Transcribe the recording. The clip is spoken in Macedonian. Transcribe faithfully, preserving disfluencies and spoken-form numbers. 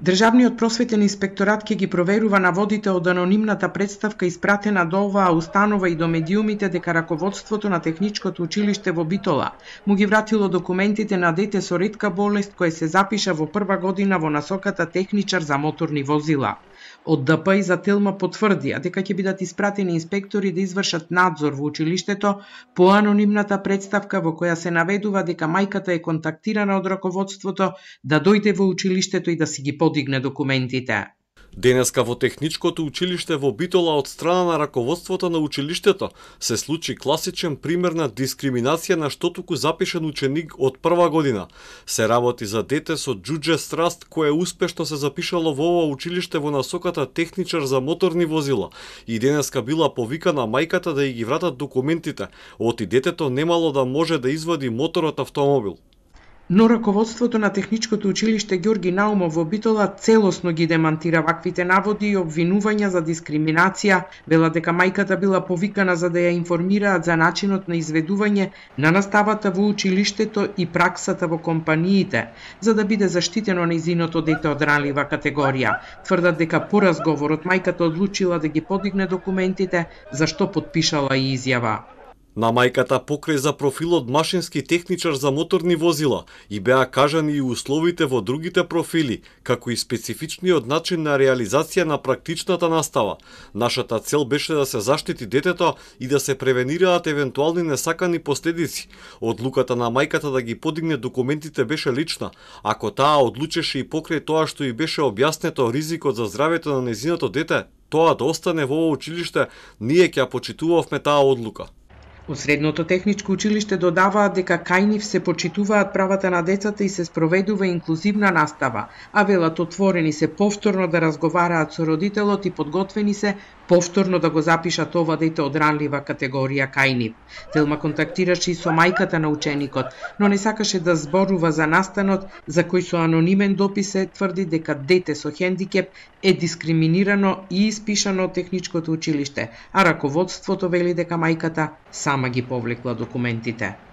Државниот просветен инспекторат ќе ги проверува наводите од анонимната претставка испратена до оваа установа и до медиумите дека раководството на Техничкото училиште во Битола му ги вратило документите на дете со ретка болест кое се запиша во прва година во насоката техничар за моторни возила. Од Д П и за Телма потврдија дека ќе бидат испратени инспектори да извршат надзор во училиштето по анонимната претставка во која се наведува дека мајката е контактирана од раководството да дојде во училиштето и да си ги подигне документите. Денеска во Техничкото училиште во Битола од страна на раководството на училиштето се случи класичен пример на дискриминација на штотуку запишен ученик од прва година. Се работи за дете со џудже страст кое успешно се запишало во ова училиште во насоката техничар за моторни возила и денеска била повикана мајката да ја ги вратат документите, оти детето немало да може да извади моторот автомобил. Но раководството на Техничкото училиште Ѓорги Наумов во Битола целосно ги демантира ваквите наводи и обвинувања за дискриминација, вела дека мајката била повикана за да ја информираат за начинот на изведување на наставата во училиштето и праксата во компаниите, за да биде заштитено нејзиното дете од ранлива категорија. Тврдат дека по разговорот мајката одлучила да ги подигне документите, за што потпишала и изјава. На мајката покрај за профилот машински техничар за моторни возила и беа кажани и условите во другите профили, како и специфичниот начин на реализација на практичната настава. Нашата цел беше да се заштити детето и да се превенираат евентуални несакани последици. Одлуката на мајката да ги подигне документите беше лична, ако таа одлучеше и покрај тоа што и беше објаснето ризикот за здравјето на нејзиното дете, тоа да остане во ова училиште, ние ќе ја почитувавме таа одлука. Од Средното техничко училиште додаваат дека кај нив се почитуваат правата на децата и се спроведува инклузивна настава, а велат отворени се повторно да разговараат со родителот и подготвени се повторно да го запишат ова дете од ранлива категорија кај нив. Телма контактираше и со мајката на ученикот, но не сакаше да зборува за настанот за кој со анонимен допис се тврди дека дете со хендикеп е дискриминирано и испишано од Техничкото училиште, а раководството вели дека мајката сама ги повлекла документите.